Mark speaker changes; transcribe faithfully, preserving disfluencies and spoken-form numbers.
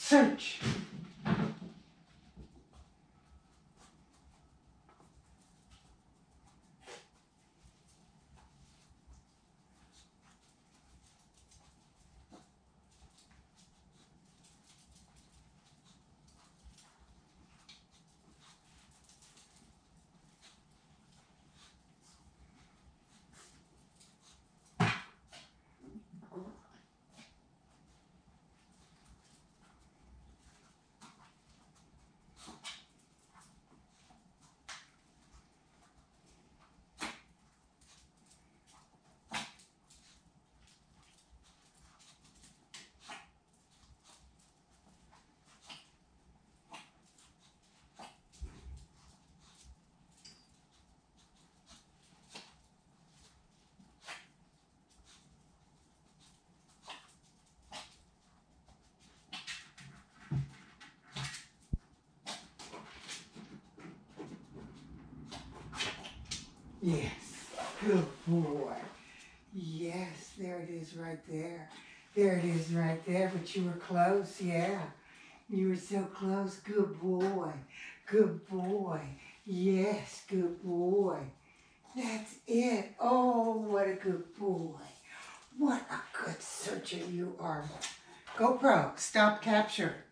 Speaker 1: Search. Yes, good boy. Yes, there it is right there. There it is right there, but you were close, yeah. You were so close, good boy. Good boy. Yes, good boy. That's it. Oh, what a good boy. What a good searcher you are. GoPro, stop capture.